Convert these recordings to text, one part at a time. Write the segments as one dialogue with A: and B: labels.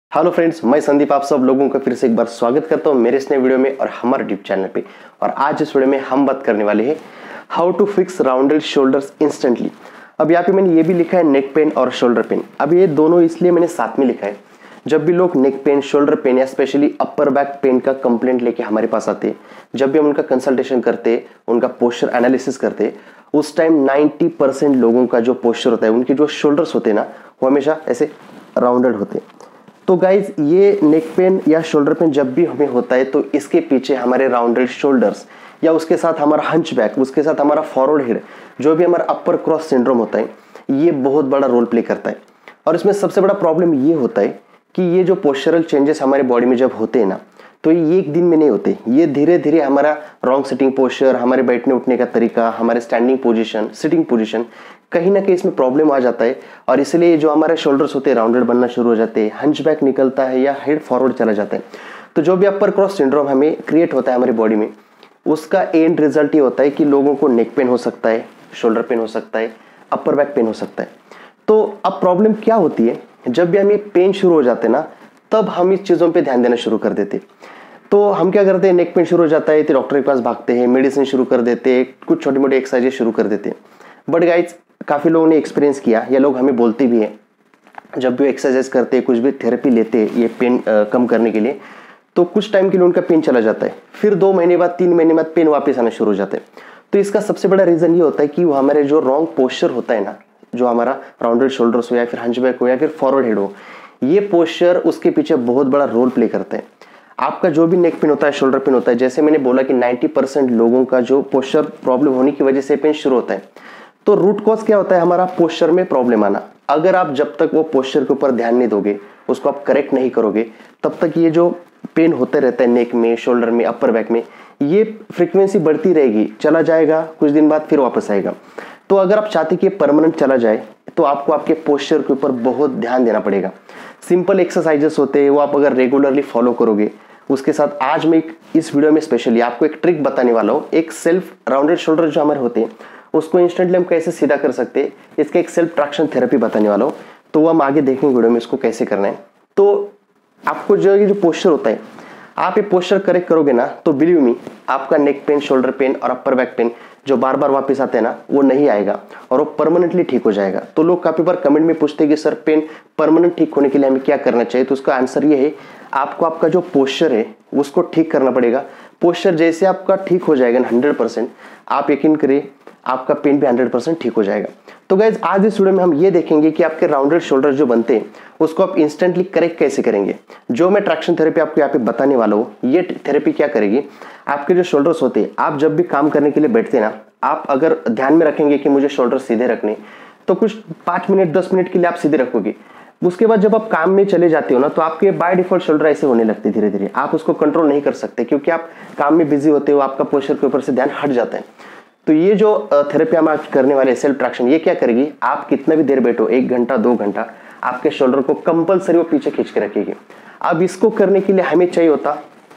A: Hello friends, मैं संदीप आप सब लोगों का फिर से एक बार स्वागत करता हूं मेरे इस नए वीडियो में और हमारे यूट्यूब चैनल पे। और आज इस वीडियो में हम बात करने वाले हैं how to fix rounded shoulders instantly. अब यहाँ पे मैंने ये भी लिखा है नेक पेन और शोल्डर पेन। अब ये दोनों इसलिए मैंने साथ में लिखा है, जब भी लोग नेक पेन, शोल्डर पेन या स्पेशली अपर बैक पेन का कंप्लेंट लेके हमारे पास आते हैं, जब भी हम उनका कंसल्टेशन करते, उनका पोस्चर एनालिसिस करते, उस टाइम 90% लोगों का जो पोस्चर होता है, उनके जो शोल्डर्स होते हैं ना, वो हमेशा ऐसे राउंडेड होते हैं। तो गाइज, ये नेक पेन या शोल्डर पेन जब भी हमें होता है तो इसके पीछे हमारे राउंडेड शोल्डर्स या उसके साथ हमारा हंच बैक, उसके साथ हमारा फॉरवर्ड हेड, जो भी हमारा अपर क्रॉस सिंड्रोम होता है, ये बहुत बड़ा रोल प्ले करता है। और इसमें सबसे बड़ा प्रॉब्लम ये होता है कि ये जो पोस्चरल चेंजेस हमारे बॉडी में जब होते हैं ना, तो ये एक दिन में नहीं होते। ये धीरे धीरे हमारा रॉन्ग सिटिंग पोस्चर, हमारे बैठने उठने का तरीका, हमारे स्टैंडिंग पोजीशन, सिटिंग पोजीशन, कहीं ना कहीं इसमें प्रॉब्लम आ जाता है। और इसलिए जो हमारे शोल्डर्स होते हैं राउंडेड बनना शुरू हो जाते हैं, हंच बैक निकलता है या हेड फॉरवर्ड चला जाता है। तो जो भी अपर क्रॉस सिंड्रोम हमें क्रिएट होता है हमारी बॉडी में, उसका एंड रिजल्ट ये होता है कि लोगों को नेक पेन हो सकता है, शोल्डर पेन हो सकता है, अपर बैक पेन हो सकता है। तो अब प्रॉब्लम क्या होती है, जब भी हमें पेन शुरू हो जाते हैं ना, तब हम इस चीज़ों पे ध्यान देना शुरू कर देते। तो हम क्या करते हैं, नेक पेन शुरू हो जाता है तो डॉक्टर के पास भागते हैं, मेडिसिन शुरू कर देते हैं, कुछ छोटी मोटी एक्सरसाइजेस शुरू कर देते हैं। बट गाइज, काफ़ी लोगों ने एक्सपीरियंस किया, या लोग हमें बोलते भी हैं, जब भी एक्सरसाइज करते हैं, कुछ भी थेरेपी लेते हैं ये पेन कम करने के लिए, तो कुछ टाइम के लिए उनका पेन चला जाता है, फिर 2 महीने बाद, 3 महीने बाद पेन वापस आना शुरू हो जाता है। तो इसका सबसे बड़ा रीज़न ये होता है कि वो हमारे जो रॉन्ग पोस्चर होता है ना, जो हमारा राउंडेड शोल्डर्स हो या फिर हंच बैक हो या फिर फॉरवर्ड हेड हो, ये पोस्चर उसके पीछे बहुत बड़ा रोल प्ले करते हैं। आपका जो भी नेक पेन होता है, शोल्डर पेन होता है, जैसे मैंने बोला कि 90% लोगों का जो पोस्चर प्रॉब्लम होने की वजह से पेन शुरू होता है। तो रूट कॉज क्या होता है, हमारा पोस्चर में प्रॉब्लम आना। अगर आप जब तक वो पोस्चर के ऊपर ध्यान नहीं दोगे, उसको आप करेक्ट नहीं करोगे, तब तक ये जो पेन होते रहता है नेक में, शोल्डर में, अपर बैक में, ये फ्रीक्वेंसी बढ़ती रहेगी, चला जाएगा, कुछ दिन बाद फिर वापस आएगा। तो अगर आप चाहते कि परमानेंट चला जाए, तो आपको आपके पोस्चर के ऊपर बहुत ध्यान देना पड़ेगा। सिंपल एक्सरसाइजेस होते हैं, वो आप अगर रेगुलरली फॉलो करोगे, उसके साथ आज मैं इस वीडियो में स्पेशली आपको एक ट्रिक बताने वाला हूँ। एक सेल्फ राउंडेड शोल्डर जो हमारे होते हैं, उसको इंस्टेंटली हम कैसे सीधा कर सकते हैं, इसका एक सेल्फ ट्रैक्शन थेरेपी बताने वाला हूँ। तो वो हम आगे देखेंगे वीडियो में इसको कैसे करना है। तो आपको जो ये जो पोस्चर होता है, आप ये पोस्चर करेक्ट करोगे ना, तो बिलीव मी, आपका नेक पेन, शोल्डर पेन और अपर बैक पेन जो बार बार वापस आते हैं ना, वो नहीं आएगा और वो परमानेंटली ठीक हो जाएगा। तो लोग काफी बार कमेंट में पूछते हैं कि सर, पेन परमानेंट ठीक होने के लिए हमें क्या करना चाहिए। तो उसका आंसर ये है, आपको आपका जो पोस्चर है उसको ठीक करना पड़ेगा। पोस्चर जैसे आपका ठीक हो जाएगा ना 100%, आप यकीन करिए आपका पेन भी 100% ठीक हो जाएगा। तो गाइज, आज इस वीडियो में हम ये देखेंगे कि आपके राउंडेड शोल्डर जो बनते हैं, उसको आप इंस्टेंटली करेक्ट कैसे करेंगे। जो मैं ट्रैक्शन थेरेपी आपको यहाँ पे बताने वाला हूँ, ये थेरेपी क्या करेगी, आपके जो शोल्डर्स होते हैं, आप जब भी काम करने के लिए बैठते हैं ना, आप अगर ध्यान में रखेंगे कि मुझे शोल्डर सीधे रखने, तो कुछ 5 मिनट 10 मिनट के लिए आप सीधे रखोगे। उसके बाद जब आप काम में चले जाते हो ना, तो आपके बाय डिफॉल्ट शोल्डर ऐसे होने लगते धीरे धीरे। आप उसको कंट्रोल नहीं कर सकते क्योंकि आप काम में बिजी होते हो, आपका पोस्चर के ऊपर से ध्यान हट जाता है। तो ये जो थेरेपी हम आज करने वाले सेल्फ ट्रैक्शन, ये क्या करेगी, आप कितना भी देर बैठो, 1 घंटा 2 घंटा, आपके शोल्डर को कंपलसरी वो पीछे खींच के रखेगी। अब इसको करने के लिए हमें चाहिए होता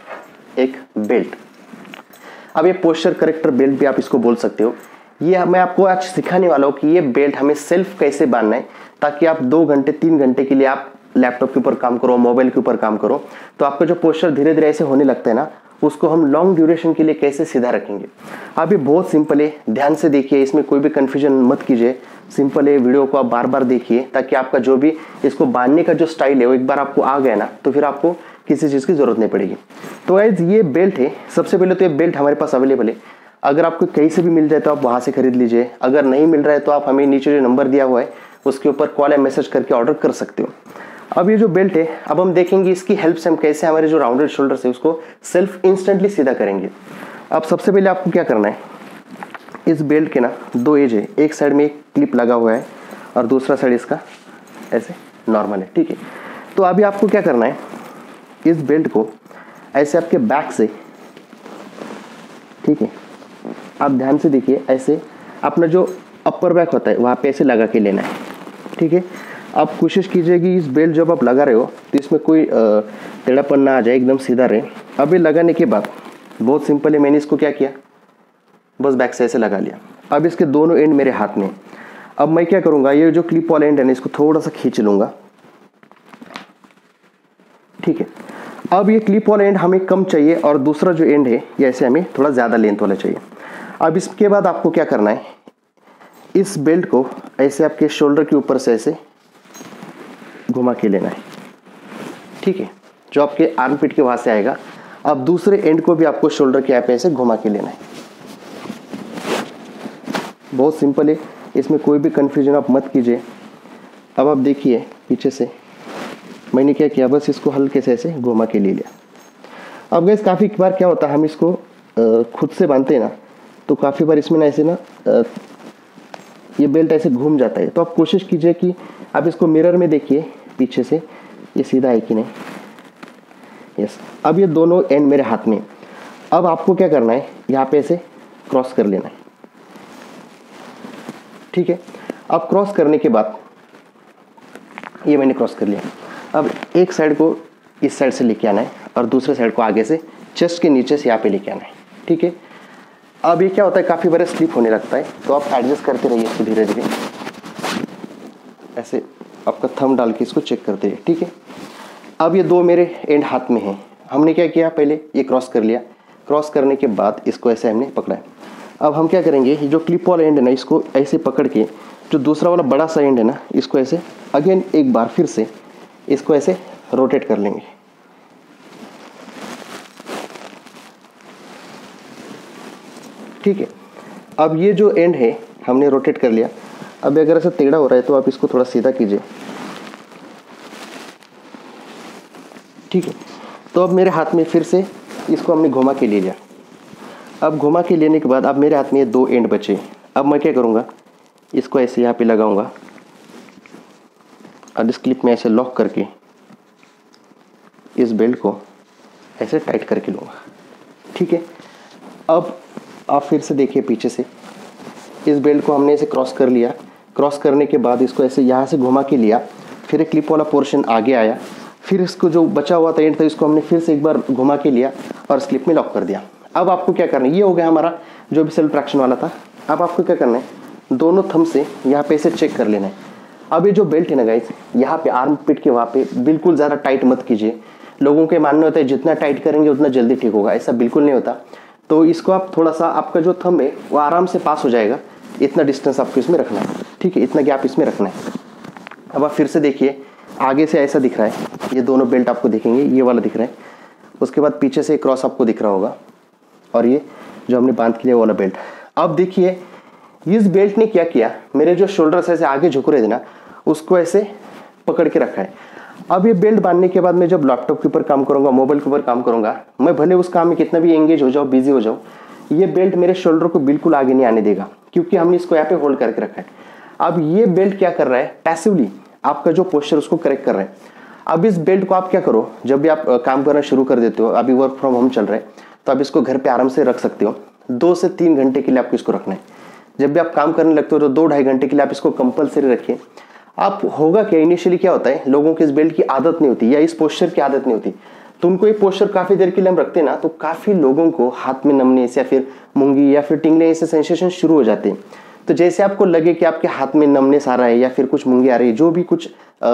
A: एक बेल्ट। अब ये पोस्चर करेक्टर बेल्ट भी आप इसको बोल सकते हो। ये मैं आपको आज सिखाने वाला हूँ कि ये बेल्ट हमें सेल्फ कैसे बांधना है, ताकि आप 2 घंटे 3 घंटे के लिए आप लैपटॉप के ऊपर काम करो, मोबाइल के ऊपर काम करो, तो आपका जो पोस्चर धीरे धीरे ऐसे होने लगता है ना, उसको हम लॉन्ग ड्यूरेशन के लिए कैसे सीधा रखेंगे। अब ये बहुत सिंपल है, ध्यान से देखिए, इसमें कोई भी कंफ्यूजन मत कीजिए। सिंपल है, वीडियो को आप बार बार देखिए, ताकि आपका जो भी इसको बांधने का जो स्टाइल है, वो एक बार आपको आ गया ना, तो फिर आपको किसी चीज़ की जरूरत नहीं पड़ेगी। तो गाइस, ये बेल्ट है। सबसे पहले तो ये बेल्ट हमारे पास अवेलेबल है। अगर आपको कहीं से भी मिल जाए तो आप वहाँ से खरीद लीजिए। अगर नहीं मिल रहा है तो आप हमें नीचे जो नंबर दिया हुआ है उसके ऊपर कॉल या मैसेज करके ऑर्डर कर सकते हो। अब ये जो बेल्ट है, अब हम देखेंगे इसकी हेल्प से हम कैसे हमारे जो राउंडेड शोल्डर्स है उसको सेल्फ इंस्टेंटली सीधा करेंगे। अब सबसे पहले आपको क्या करना है, इस बेल्ट के ना 2 एज है, एक साइड में एक क्लिप लगा हुआ है और दूसरा साइड इसका ऐसे नॉर्मल है, ठीक है। तो अभी आपको क्या करना है, इस बेल्ट को ऐसे आपके बैक से, ठीक है, आप ध्यान से देखिए, ऐसे अपना जो अपर बैक होता है वहाँ पे ऐसे लगा के लेना है, ठीक है। आप कोशिश कीजिए कि इस बेल्ट जब आप लगा रहे हो तो इसमें कोई टेढ़ापन ना आ जाए, एकदम सीधा रहे। अब ये लगाने के बाद बहुत सिंपल है, मैंने इसको क्या किया, बस बैक से ऐसे लगा लिया। अब इसके दोनों एंड मेरे हाथ में। अब मैं क्या करूँगा, ये जो क्लिप वाला एंड है ना, इसको थोड़ा सा खींच लूँगा, अब ये क्लिप वाला एंड हमें कम चाहिए और दूसरा जो एंड है ये ऐसे हमें थोड़ा ज़्यादा लेंथ वाला चाहिए। अब इसके बाद आपको क्या करना है, इस बेल्ट को ऐसे आपके शोल्डर के ऊपर से ऐसे घुमा के लेना है, ठीक है, जो आपके आर्म पिट के वहाँ से आएगा। अब दूसरे एंड को भी आपको शोल्डर के यहाँ पे ऐसे घुमा के लेना है। बहुत सिंपल है, इसमें कोई भी कन्फ्यूजन आप मत कीजिए। अब आप देखिए पीछे से मैंने क्या किया, बस इसको हल्के से ऐसे घुमा के ले लिया। अब गाइस काफ़ी बार क्या होता है, हम इसको खुद से बांधते हैं ना, तो काफ़ी बार इसमें ना ऐसे ना ये बेल्ट ऐसे घूम जाता है। तो आप कोशिश कीजिए कि आप इसको मिरर में देखिए पीछे से ये सीधा है कि नहीं। यस, अब ये दोनों एंड मेरे हाथ में। अब आपको क्या करना है, यहाँ पे ऐसे क्रॉस कर लेना है, ठीक है। अब क्रॉस करने के बाद ये मैंने क्रॉस कर लिया। अब एक साइड को इस साइड से लेके आना है और दूसरे साइड को आगे से चेस्ट के नीचे से यहाँ पे लेके आना है, ठीक है। अब ये क्या होता है, काफ़ी बार स्लिप होने लगता है, तो आप एडजस्ट करते रहिए इसको धीरे धीरे, ऐसे आपका थंब डाल के इसको चेक करते रहिए, ठीक है। अब ये दो मेरे एंड हाथ में हैं। हमने क्या किया, पहले ये क्रॉस कर लिया, क्रॉस करने के बाद इसको ऐसे हमने पकड़ा है। अब हम क्या करेंगे, ये जो क्लिप वाला एंड है ना, इसको ऐसे पकड़ के जो दूसरा वाला बड़ा सा एंड है ना, इसको ऐसे अगेन एक बार फिर से इसको ऐसे रोटेट कर लेंगे, ठीक है। अब ये जो एंड है हमने रोटेट कर लिया। अब अगर ऐसा टेढ़ा हो रहा है तो आप इसको थोड़ा सीधा कीजिए, ठीक है। तो अब मेरे हाथ में फिर से इसको हमने घुमा के ले लिया। अब घुमा के लेने के बाद अब मेरे हाथ में ये दो एंड बचे। अब मैं क्या करूँगा, इसको ऐसे यहाँ पे लगाऊंगा और इस क्लिप में ऐसे लॉक करके इस बेल्ट को ऐसे टाइट करके लूँगा, ठीक है। अब आप फिर से देखिए पीछे से इस बेल्ट को हमने ऐसे क्रॉस कर लिया। क्रॉस करने के बाद इसको ऐसे यहाँ से घुमा के लिया, फिर एक क्लिप वाला पोर्शन आगे आया, फिर इसको जो बचा हुआ था एंड था इसको हमने फिर से एक बार घुमा के लिया और इस क्लिप में लॉक कर दिया। अब आपको क्या करना है, ये हो गया हमारा जो भी सेल्फ ट्रैक्शन वाला था। अब आपको क्या करना है, दोनों थंब से यहाँ पे ऐसे चेक कर लेना है। अब ये जो बेल्ट है ना गाइस, यहाँ पे आर्म पिट के वहाँ पे बिल्कुल ज़्यादा टाइट मत कीजिए। लोगों के मानना होता है जितना टाइट करेंगे उतना जल्दी ठीक होगा, ऐसा बिल्कुल नहीं होता। तो इसको आप थोड़ा सा, आपका जो थंब है वो आराम से पास हो जाएगा, इतना डिस्टेंस आपको इसमें रखना है, ठीक है, इतना गैप इसमें रखना है। अब आप फिर से देखिए, आगे से ऐसा दिख रहा है, ये दोनों बेल्ट आपको दिखेंगे, ये वाला दिख रहा है। उसके बाद पीछे से क्रॉस आपको दिख रहा होगा और ये जो हमने बांध के लिया वाला बेल्ट। अब देखिए इस बेल्ट ने क्या किया, मेरे जो शोल्डर्स ऐसे आगे झुक रहे थे ना, उसको ऐसे पकड़ के रखा है। अब ये बेल्ट बांधने के बाद मैं जब लैपटॉप के ऊपर काम करूंगा, मोबाइल के ऊपर काम करूंगा, मैं भले उस काम में कितना भी एंगेज हो जाऊँ, बिजी हो जाऊँ, ये बेल्ट मेरे शोल्डर को बिल्कुल आगे नहीं आने देगा, क्योंकि हमने इसको यहाँ पे होल्ड करके रखा है। अब ये बेल्ट क्या कर रहा है, पैसिवली आपका जो पोस्चर उसको करेक्ट कर रहा है। अब इस बेल्ट को आप क्या करो, जब भी आप काम करना शुरू कर देते हो, अभी वर्क फ्रॉम होम चल रहा है, तो आप इसको घर पे आराम से रख सकते हो। 2 से 3 घंटे के लिए आपको इसको रखना है। जब भी आप काम करने लगते हो तो 2-2.5 घंटे के लिए आप इसको कंपलसरी रखिए। आप होगा क्या, इनिशियली क्या होता है, लोगों को इस बेल्ट की आदत नहीं होती या इस पोस्चर की आदत नहीं होती, तो उनको ये पोस्चर काफ़ी देर के लिए हम रखते हैं ना, तो काफ़ी लोगों को हाथ में नमनेस या फिर मूंगी या फिर टिंगले ऐसे सेंसेशन शुरू हो जाते हैं। तो जैसे आपको लगे कि आपके हाथ में नमनेस आ रहा है या फिर कुछ मूंगी आ रही है, जो भी कुछ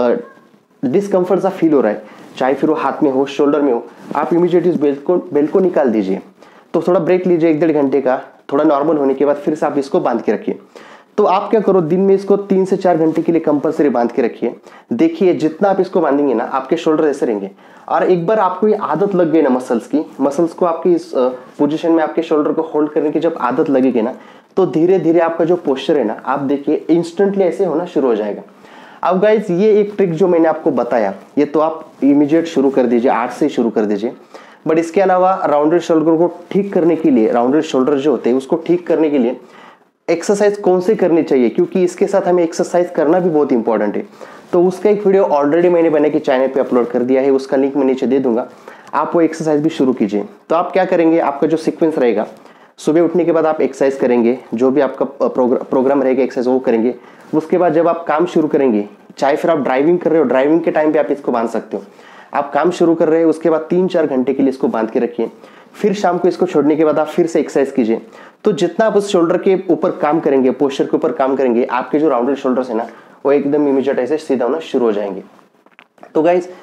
A: डिस्कम्फर्ट सा फील हो रहा है, चाहे फिर वो हाथ में हो, शोल्डर में हो, आप इमीडिएट इस बेल्ट को निकाल दीजिए। तो थोड़ा ब्रेक लीजिए 1-1.5 घंटे का, थोड़ा नॉर्मल होने के बाद फिर से आप इसको बांध के रखिए। तो आप क्या करो, दिन में इसको 3 से 4 घंटे के लिए कंपलसरी बांध के रखिए। देखिए जितना आप इसको बांधेंगे ना, आपके शोल्डर ऐसे रहेंगे। और एक बार आपको ये आदत लग गई ना मसल्स को आपकी इस पोजीशन में आपके शोल्डर को होल्ड करने की जब आदत लगेगी ना, तो धीरे धीरे आपका जो पोस्चर है ना, आप देखिए इंस्टेंटली ऐसे होना शुरू हो जाएगा। अब गाइज ये एक ट्रिक जो मैंने आपको बताया, ये तो आप इमीडिएट शुरू कर दीजिए, आज से शुरू कर दीजिए। बट इसके अलावा राउंडेड शोल्डर को ठीक करने के लिए, राउंडेड शोल्डर जो होते हैं उसको ठीक करने के लिए एक्सरसाइज कौन से करनी चाहिए, क्योंकि इसके साथ हमें एक्सरसाइज करना भी बहुत इंपॉर्टेंट है, तो उसका एक वीडियो ऑलरेडी मैंने बना के चैनल पे अपलोड कर दिया है, उसका लिंक मैं नीचे दे दूंगा। आप वो एक्सरसाइज भी शुरू कीजिए। तो आप क्या करेंगे, आपका जो सीक्वेंस रहेगा, सुबह उठने के बाद आप एक्सरसाइज करेंगे, जो भी आपका प्रोग्राम रहेगा एक्सरसाइज वो करेंगे। उसके बाद जब आप काम शुरू करेंगे, चाहे फिर आप ड्राइविंग कर रहे हो, ड्राइविंग के टाइम पे आप इसको बांध सकते हो। आप काम शुरू कर रहे हैं, उसके बाद 3-4 घंटे के लिए इसको बांध के रखिए। फिर शाम को इसको छोड़ने के बाद आप फिर से एक्सरसाइज कीजिए। तो जितना आप उस शोल्डर के ऊपर काम करेंगे, पोस्चर के ऊपर काम करेंगे, आपके जो राउंडेड शोल्डर्स है ना, वो एकदम इमीडिएट ऐसे सीधा होना शुरू हो जाएंगे। तो गाइज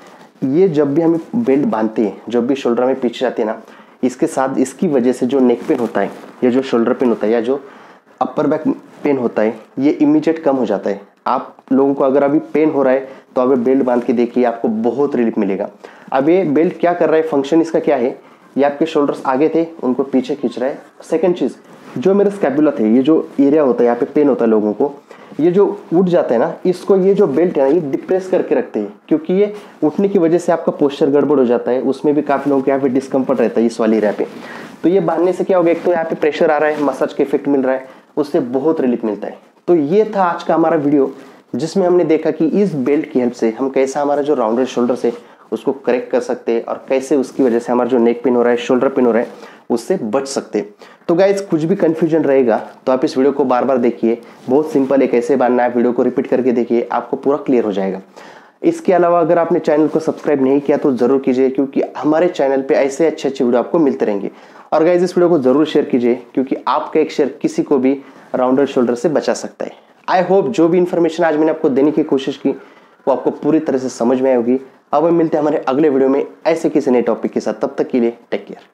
A: ये जब भी हम बेल्ट बांधते हैं, जब भी शोल्डर में पीछे जाती है ना, इसके साथ इसकी वजह से जो नेक पेन होता है या जो शोल्डर पेन होता है या जो अपर बैक पेन होता है, ये इमीडिएट कम हो जाता है। आप लोगों को अगर अभी पेन हो रहा है तो अब बेल्ट बांध के देखिए, आपको बहुत रिलीफ मिलेगा। अब ये बेल्ट क्या कर रहा है, फंक्शन इसका क्या है, ये आपके शोल्डर्स आगे थे उनको पीछे खींच रहा है। सेकंड चीज़, जो मेरे स्कैपुला थे, ये जो एरिया होता है यहाँ पे पेन होता है लोगों को, ये जो उठ जाता है ना, इसको ये जो बेल्ट है ना, ये डिप्रेस करके रखते हैं, क्योंकि ये उठने की वजह से आपका पोस्चर गड़बड़ हो जाता है। उसमें भी काफ़ी लोगों को यहाँ पे डिस्कम्फर्ट रहता है इस वाली एरिया पे। तो ये बांधने से क्या होगा, एक तो यहाँ पे प्रेशर आ रहा है, मसाज के इफेक्ट मिल रहा है, उससे बहुत रिलीफ मिलता है। तो ये था आज का हमारा वीडियो, जिसमें हमने देखा कि इस बेल्ट की हेल्प से हम कैसा हमारा जो राउंडेड शोल्डर से उसको करेक्ट कर सकते हैं और कैसे उसकी वजह से हमारा जो नेक पेन हो रहा है, शोल्डर पेन हो रहा है, उससे बच सकते हैं। तो गाइज, कुछ भी कंफ्यूजन रहेगा तो आप इस वीडियो को बार बार देखिए, बहुत सिंपल है कैसे बांधना है, वीडियो को रिपीट करके देखिए, आपको पूरा क्लियर हो जाएगा। इसके अलावा अगर आपने चैनल को सब्सक्राइब नहीं किया तो जरूर कीजिए, क्योंकि हमारे चैनल पे ऐसे अच्छे अच्छे वीडियो आपको मिलते रहेंगे। और गाइज, इस वीडियो को जरूर शेयर कीजिए, क्योंकि आपका एक शेयर किसी को भी राउंडेड शोल्डर से बचा सकता है। आई होप जो भी इन्फॉर्मेशन आज मैंने आपको देने की कोशिश की वो आपको पूरी तरह से समझ में आई होगी। अब हम मिलते हैं हमारे अगले वीडियो में ऐसे किसी नए टॉपिक के साथ। तब तक के लिए टेक केयर।